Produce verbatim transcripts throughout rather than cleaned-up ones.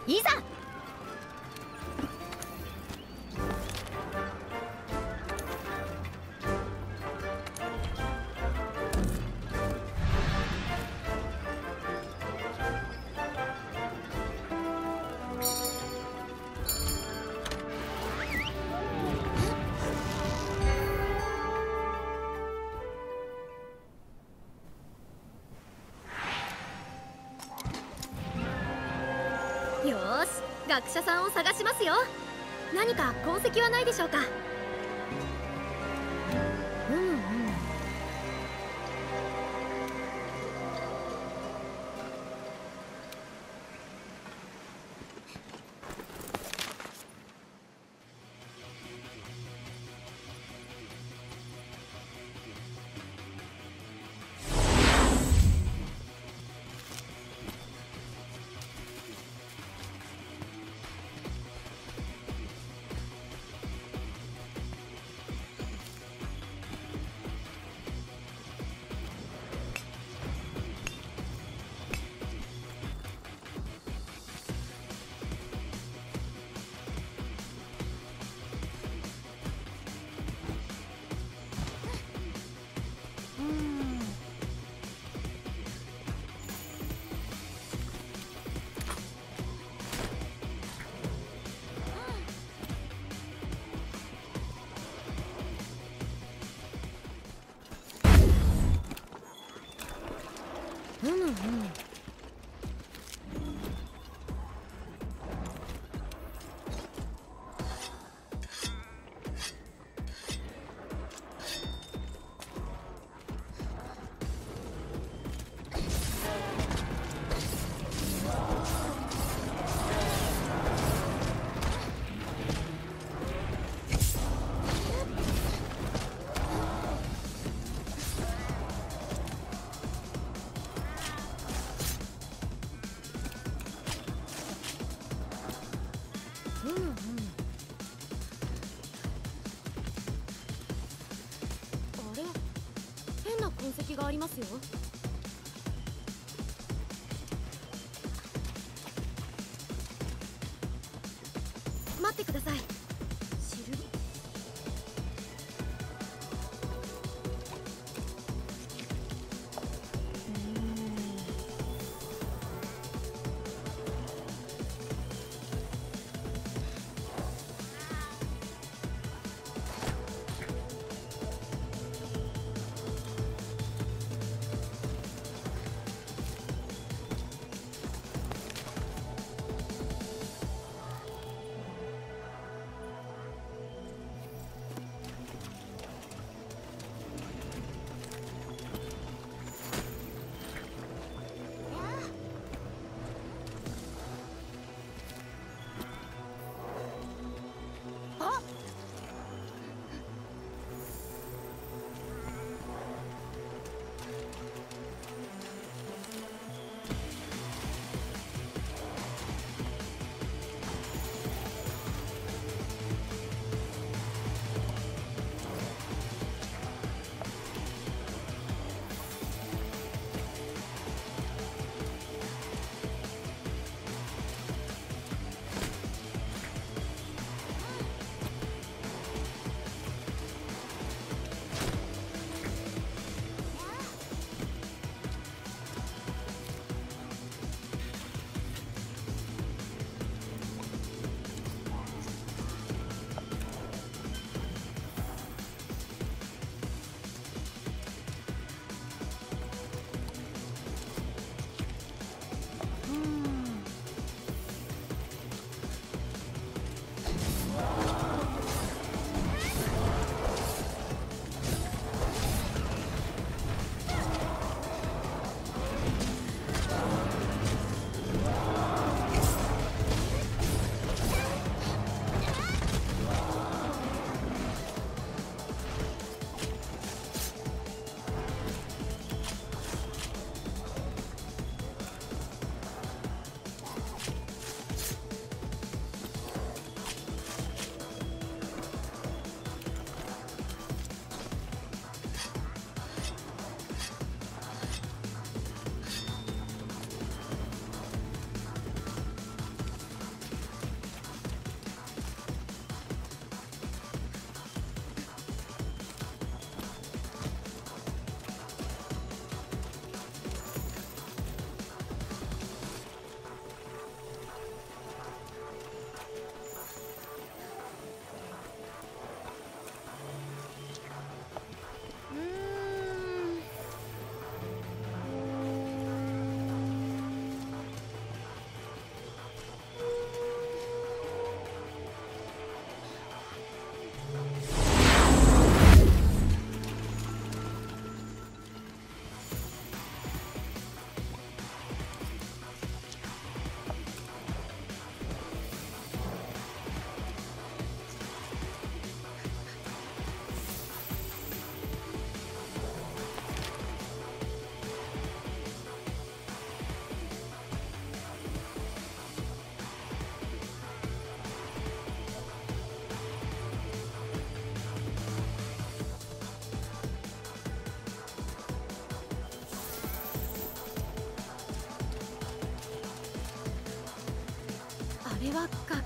いざ。よーし、学者さんを探しますよ。何か痕跡はないでしょうか。うんうん。うんうん。痕跡がありますよ。待ってください。シル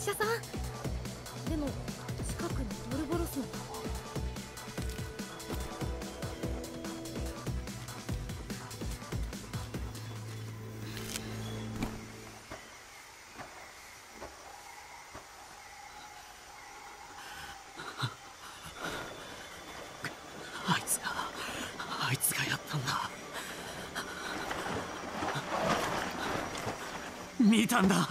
者さん。でも近くにボルボロスの。 あいつがあいつがやったんだ。見たんだ。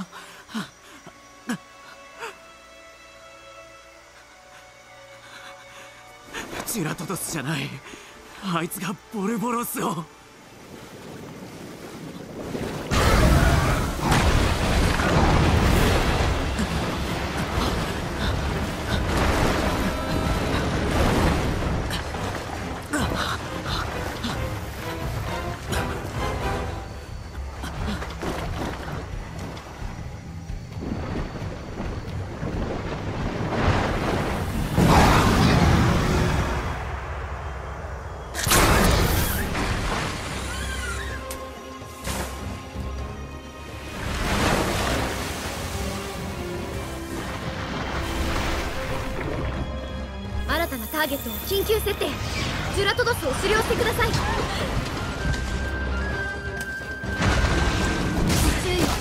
ジュラトドスじゃない。あいつがボルボロスを。 ターゲットを緊急設定。ジュラトドスを狩猟してください。注意。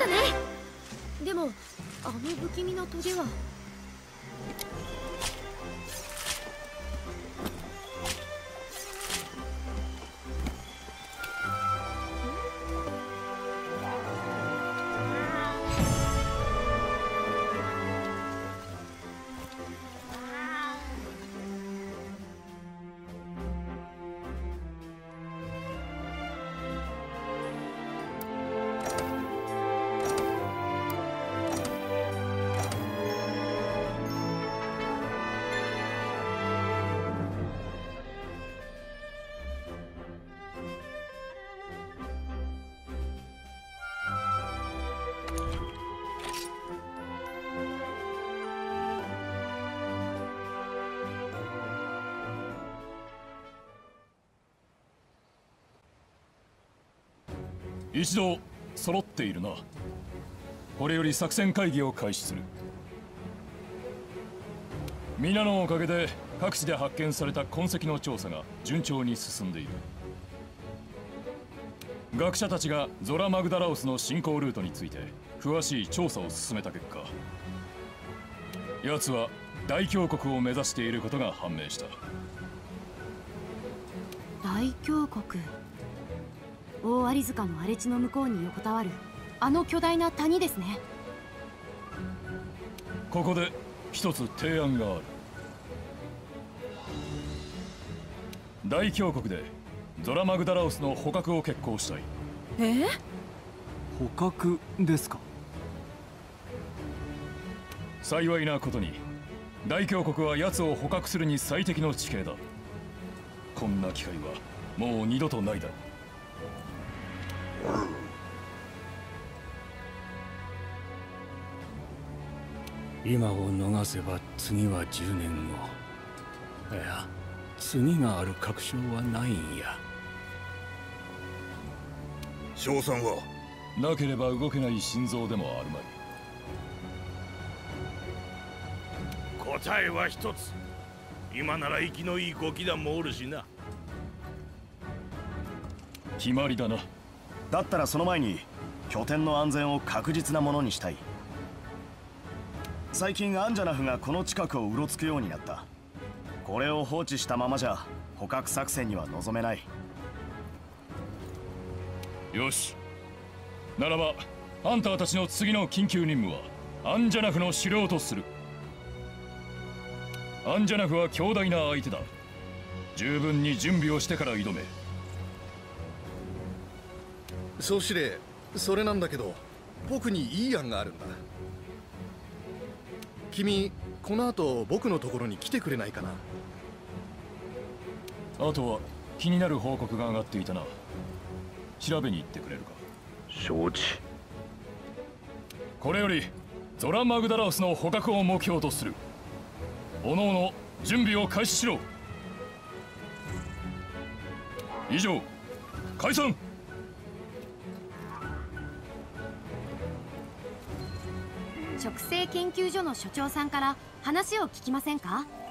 かね。でもあの不気味なトゲは。 一度揃っているな。これより作戦会議を開始する。皆のおかげで各地で発見された痕跡の調査が順調に進んでいる。学者たちがゾラ・マグダラオスの進行ルートについて詳しい調査を進めた結果、奴は大峡谷を目指していることが判明した。 大峡谷、大有塚の荒れ地の向こうに横たわるあの巨大な谷ですね。 ここで一つ提案がある。大峡谷でゾラ・マグダラオスの捕獲を決行したい。 えー、 捕獲ですか？ 幸いなことに大峡谷は奴を捕獲するに最適の地形だ。こんな機会はもう二度とないだろう。 今を逃せば次はじゅうねんご。いや、次がある確証はないんや。 賞賛はなければ動けない心臓でもあるまい。 答えは一つ。今なら息のいいご気団もおるしな。 決まりだな。 だったらその前に拠点の安全を確実なものにしたい。最近アンジャナフがこの近くをうろつくようになった。これを放置したままじゃ捕獲作戦には臨めない。 よし、ならばハンターたちの次の緊急任務はアンジャナフの狩猟とする。アンジャナフは強大な相手だ。十分に準備をしてから挑め。 総司令、それなんだけど僕にいい案があるんだ。君、この後僕のところに来てくれないかな。 あとは気になる報告が上がっていたな。調べに行ってくれるか。 承知。 これよりゾラ・マグダラオスの捕獲を目標とする。おのおの準備を開始しろ。以上、解散。 植生研究所の所長さんから話を聞きませんか？